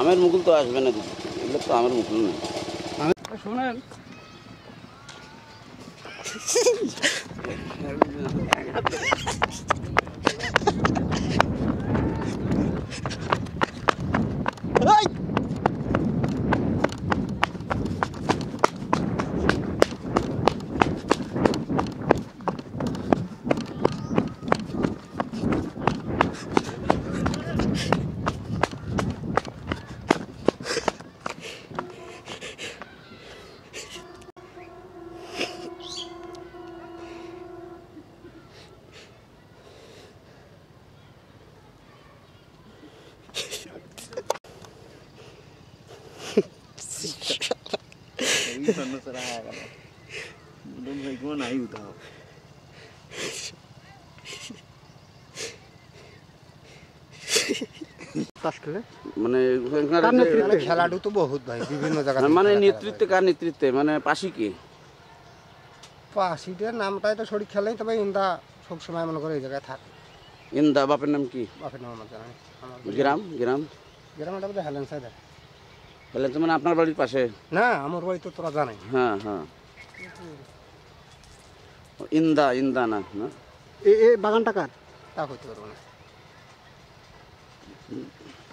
আমের মুকুল তো আসবে না, এগুলো তো আমের মুকুল নেই। শোনেন नहीं उठाओ মানে খেলাডু তো বহুত ভাই বিভিন্ন জায়গা মানে নেতৃত্বে কার নেতৃত্বে মানে পাশি কি পাশিটার নামটাই তো সঠিক খেলাই, তবে ইন্দা সবসময় মনে করে এই জায়গায় থাকে। ইন্দা বাপের নাম কি? বাপের নাম আমার জানা নেই। গ্রাম গ্রাম গ্রামটা বোধহয় হেলেন সাইড। হেলেন মানে আপনার বাড়ির পাশে? না, আমার বাড়ি তো তোরা জানাই। হ্যাঁ হ্যাঁ, ইন্দা ইন্দা না না এই বাগানটা কার তা হইতে পারবো না।